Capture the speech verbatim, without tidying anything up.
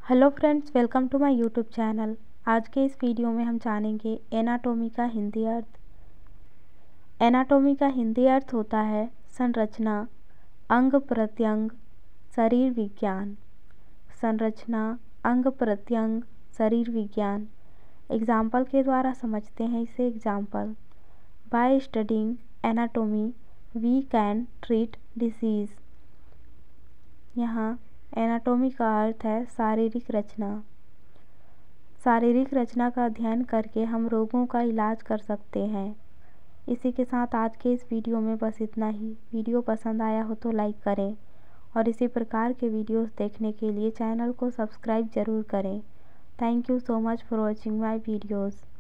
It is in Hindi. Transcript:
Hello friends, welcome to my YouTube channel. आज के इस वीडियो में हम जानेंगे एनाटॉमी का हिंदी अर्थ। एनाटॉमी का हिंदी अर्थ होता है संरचना, अंग प्रत्यंग, शरीर विज्ञान। संरचना, अंग प्रत्यंग, शरीर विज्ञान। एग्जाम्पल के द्वारा समझते हैं इसे। Example: by studying anatomy we can treat disease. यहाँ एनाटॉमी का अर्थ है शारीरिक रचना। शारीरिक रचना का अध्ययन करके हम रोगों का इलाज कर सकते हैं। इसी के साथ आज के इस वीडियो में बस इतना ही। वीडियो पसंद आया हो तो लाइक करें और इसी प्रकार के वीडियोस देखने के लिए चैनल को सब्सक्राइब ज़रूर करें। Thank you so much for watching my videos.